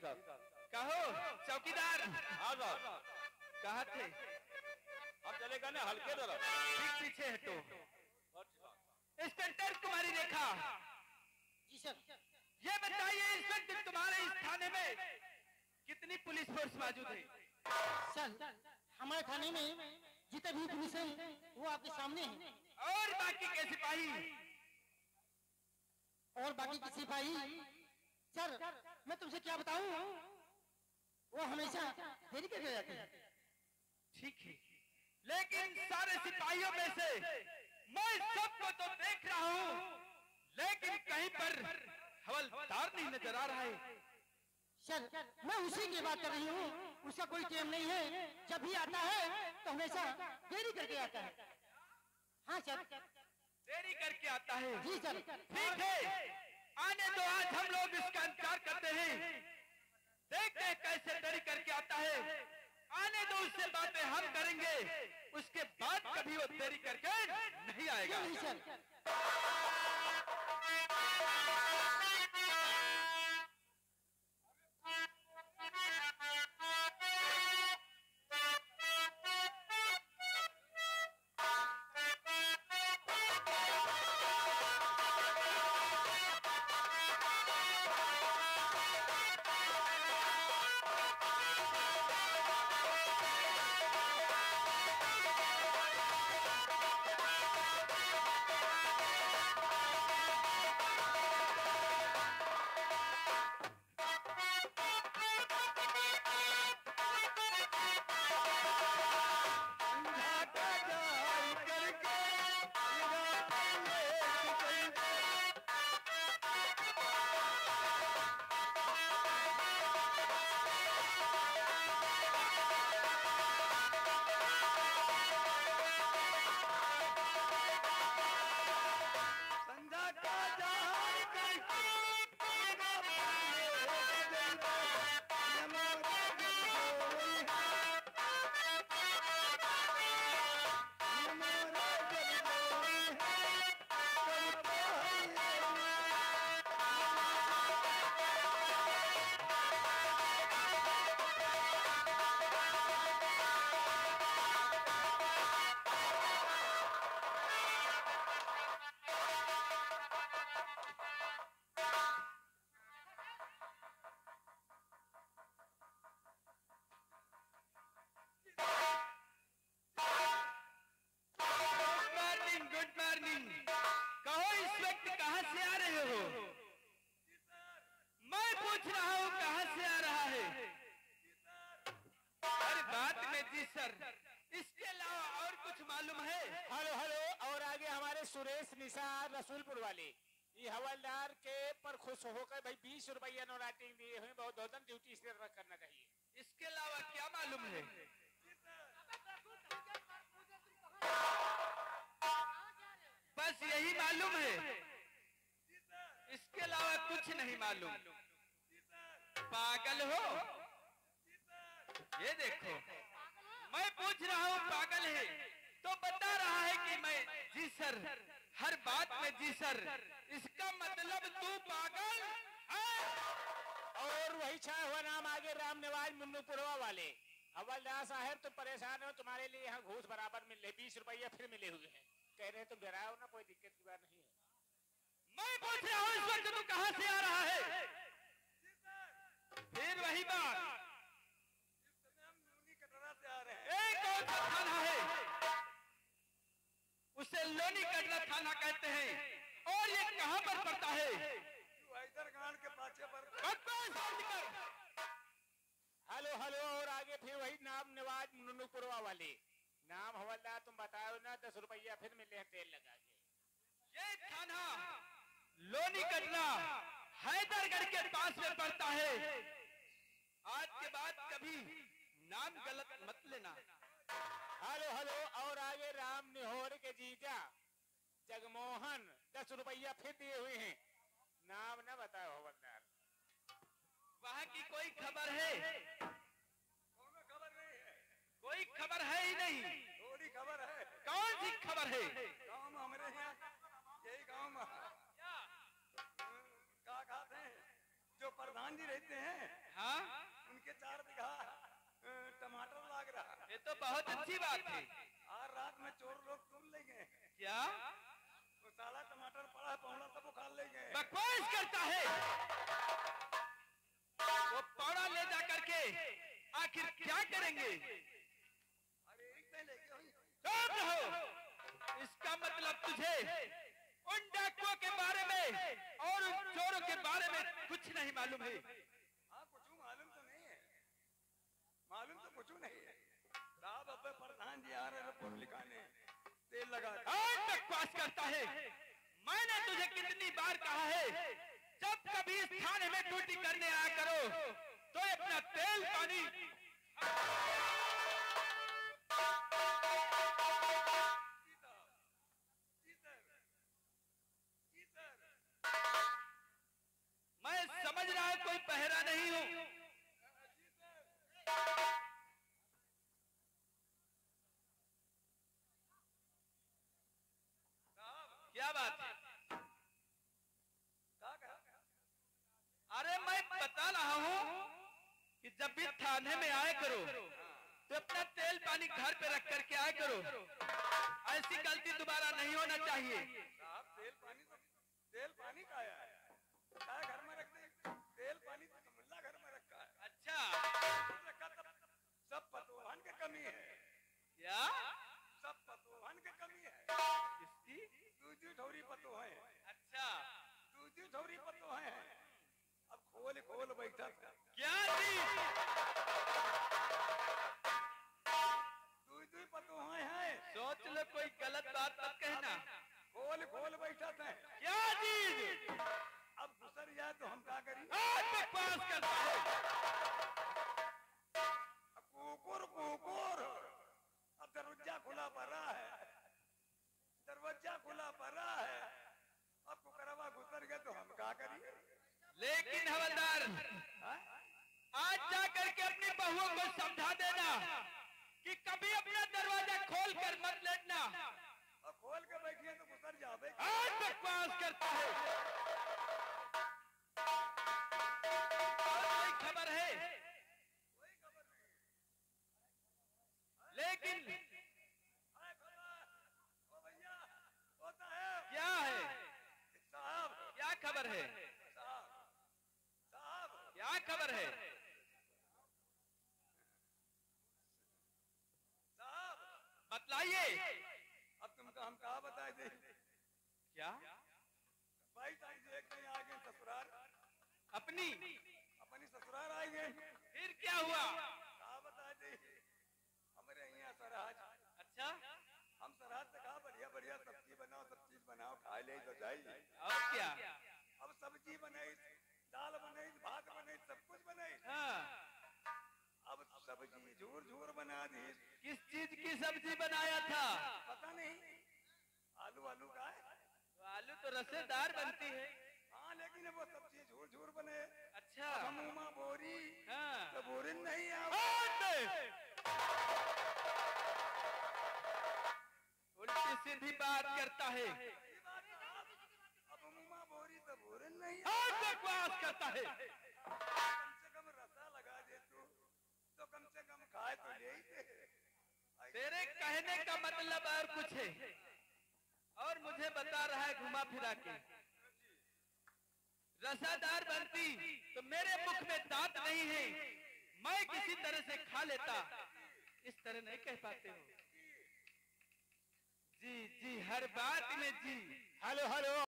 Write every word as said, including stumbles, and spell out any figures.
कहो चौकीदार। हाँ साहब, कहाँ थे? अब चलेगा ना हल्के तरफ। ठीक पीछे हटो। इंस्पेक्टर कुमारी रेखा। जी सर। ये बताइए इंस्पेक्टर, तुम्हारे इस थाने में कितनी पुलिस फोर्स मौजूद है? सर हमारे थाने में जितने भी पुलिस हैं वो आपके सामने हैं। और बाकी के सिपाही? और बाकी के सिपाही सर मैं तुमसे क्या बताऊं, वो हमेशा देरी करके जाते हैं। ठीक है, लेकिन सारे सिपाहियों में से मैं सबको तो देख रहा हूँ, लेकिन कहीं पर हवलदार नहीं नजर आ रहा है। सर मैं उसी की बात कर रही हूँ, उसका कोई टेम नहीं है, जब भी आता है तो हमेशा देरी करके आता है। हाँ सर। देरी करके आता है? जी सर। ठीक है, आने दो, आज हम लोग इसका इंतजार करते हैं, देखते हैं कैसे देरी करके आता है। आने दो, उससे बातें हम करेंगे, उसके बाद कभी वो देरी करके नहीं आएगा। जी सर। इसके अलावा और कुछ मालूम है? हेलो हेलो, और आगे हमारे सुरेश निसार रसूलपुर वाले ये हवलदार के पर खुश होकर भाई बीस रुपया नोराटिंग दिए हुए, बहुत धोधन ड्यूटी इस तरह करना चाहिए। इसके अलावा क्या मालूम है? बस यही मालूम है, इसके अलावा कुछ नहीं मालूम। पागल हो? ये देखो, मैं पूछ रहा हूँ पागल है तो बता रहा है कि मैं जी सर, हर बात में जी सर, इसका मतलब तू पागल है। और वही छाया हुआ नाम आगे राम निवाज मुन्नूपुरवा वाले हवलदार साहब, तुम परेशान हो, तुम्हारे लिए यहाँ घूस बराबर मिल रहे, बीस रुपया फिर मिले हुए हैं, कह रहे तुम डराओ ना, कोई दिक्कत की बात नहीं है। मैं पूछ रहा हूँ इस वक्त तू कहाँ से आ रहा है? फिर वही बात, से आ रहे हैं। एक कौन सा थाना है? उसे लोनी कटरा थाना कहते हैं। और ये कहाँ पर पड़ता है? हैदरगान के पाछे पर। हेलो हेलो, और आगे फिर वही नाम निवाज मुन्नूपुरवा वाले नाम हवलदार, तुम बताओ ना, दस रुपया फिर मिले हैं तेल लगा के। ये थाना लोनी कटरा हैदरगढ़ के पास में पड़ता है। आज के बाद कभी नाम गलत मत लेना। हेलो हेलो, और आगे राम निहोर के जीजा जगमोहन दस रुपया फिर दिए हुए हैं, नाम ना बताओ हवलदार। वहाँ की कोई खबर है? कौन खबर नहीं है, कोई खबर है ही नहीं। थोड़ी खबर है। कौन सी खबर है? गाँव में हमारे यहाँ यही गाँव में क्या खाते हैं, जो प्रधान जी रहते हैं हाँ उनके चार बीघा अ, टमाटर लाग रहा। ये तो बहुत अच्छी बात है। आज रात में चोर लोग तुम ले गए, क्या वो साला टमाटर पड़ा पौना सब उखाड़ ले गए। बकवास करता है? वो पौड़ा ले जा करके आखिर क्या करेंगे? अरे एक में लेके हुई। चुप रहो। इसका मतलब तुझे उन डाकुओं के बारे में और उन चोरों के बारे में कुछ नहीं मालूम है। हाँ कुछ मालूम तो नहीं है, मालूम तो कुछ नहीं है। साहब अब प्रधान जी आ रहे रिपोर्ट लिखाने, तेल लगा के। और बकवास करता है। मैंने तुझे कितनी बार कहा है, जब कभी इस थाने में ड्यूटी करने आया करो तो अपना तेल पानी जी सर, जी सर। मैं समझ रहा हूं कोई पहरा नहीं हूं। क्या बात है? क्या कहा? अरे मैं बता रहा हूं कि जब भी थाने में आया करो तो अपना तेल पानी घर पे रख करके आया करो। ऐसी गलती दोबारा नहीं होना चाहिए। साहब तेल पानी तो तेल पानी का है, क्या घर में रख दे? तेल पानी तो मुल्ला घर में रखा है। अच्छा रखा तब सब पतवान की कमी है, क्या? सब पतवान की कमी है। किसकी? दूजी ठौरी पतो है, अच्छा दूजी ठौरी पतो है। अब खोल खोल बैठा था। क्या चीज? दूजी पतो है, सोच लो, कोई गलत बात मत कहना। खोल खोल बैठा था। क्या चीज? अब घुसर जाए तो हम क्या करें? आज बकवास करता है। कुकुर कुकुर, अब दरवाजा खुला पड़ा है, दरवाजा खुला पड़ा है। अब कुकरवा घुसर गया तो हम क्या करें? लेकिन हवलदार, आज जा करके अपनी बहुओं को समझा देना कि कभी अपना दरवाजा खोल कर मत लेटना। और खोल के बैठिए तो घुसर जावे। आज बकवास करता है। और कोई खबर है? कोई खबर नहीं। लेकिन हाय खबर, ओ भैया, ओ साहब, क्या है? साहब, क्या खबर है? साहब, साहब, क्या खबर है? साहब। बतलाइए। अब तुमको हम कहा बताए थे? क्या? भाई तारीख एक नहीं आ गए ससुराल, अपनी? अपनी ससुराल आ गए। फिर क्या हुआ? कहा बताए थे? हमारे यहाँ सराज, अच्छा, हम सराज से कहा बढ़िया बढ़िया सब्जी बनाओ, सब चीज बनाओ, खा ले तो जाइए। और क्या? अब सब्जी बनाई, दाल बनाई, भात बनाई, सब कुछ बनाई। हाँ, अब सब्जी झूर झूर बना दी। किस चीज की सब्जी बनाया था? पता नहीं, आलू आलू का है। तो आलू तो रसेदार बनती है। हाँ लेकिन वो सब्जी झूर झूर बने। अच्छा, समूमा बोरी, हाँ। तो बोरी नहीं आ। उल्टी सीधी बात करता है। अब मुमा बोरी तो बोरी नहीं। और बकवास करता है। कम से कम रसा लगा दे तू, तो कम से कम खाए तो ले ही दे। तेरे कहने का मतलब और कुछ है, और मुझे बता रहा है घुमा फिरा के। रसादार बनती तो मेरे मुख में दांत नहीं है, मैं किसी तरह से खा लेता। इस तरह नहीं कह पाते हो। जी जी, हर बात में जी। Hello hello